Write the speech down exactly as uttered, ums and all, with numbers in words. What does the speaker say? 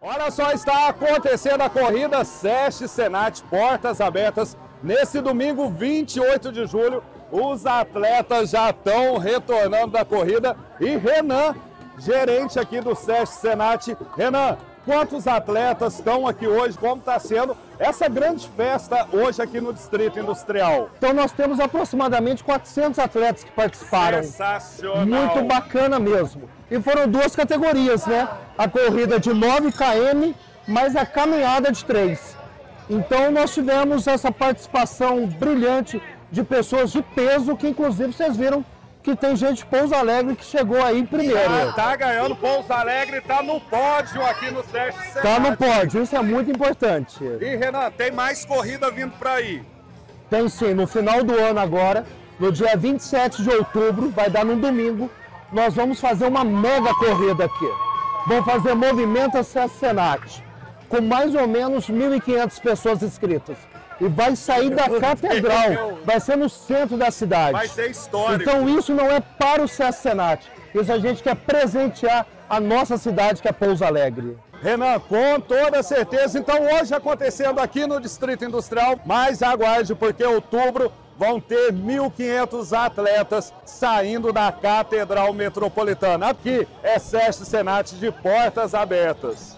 Olha só, está acontecendo a corrida SESC Senat Portas Abertas. Nesse domingo, vinte e oito de julho, os atletas já estão retornando da corrida. E Renan, gerente aqui do SESC Senat. Renan, quantos atletas estão aqui hoje? Como está sendo essa grande festa hoje aqui no Distrito Industrial? Então nós temos aproximadamente quatrocentos atletas que participaram. Sensacional! Muito bacana mesmo. E foram duas categorias, né? A corrida de nove quilômetros, mais a caminhada de três. Então nós tivemos essa participação brilhante de pessoas de peso, que inclusive vocês viram que tem gente de Pouso Alegre que chegou aí primeiro. Já tá ganhando, Pouso Alegre tá no pódio aqui no SESC Senat. Tá no pódio, isso é muito importante. E Renan, tem mais corrida vindo para aí? Tem sim, no final do ano agora, no dia vinte e sete de outubro, vai dar no domingo, nós vamos fazer uma mega corrida aqui. Vamos fazer Movimenta SESC Senat, com mais ou menos mil e quinhentas pessoas inscritas. E vai sair da catedral, vai ser no centro da cidade. Vai ser histórico. Então isso não é para o SESC Senat, isso a gente quer presentear a nossa cidade, que é Pouso Alegre. Renan, com toda certeza. Então hoje acontecendo aqui no Distrito Industrial, mas aguarde, porque em outubro vão ter mil e quinhentos atletas saindo da Catedral Metropolitana. Aqui é SESC Senat de portas abertas.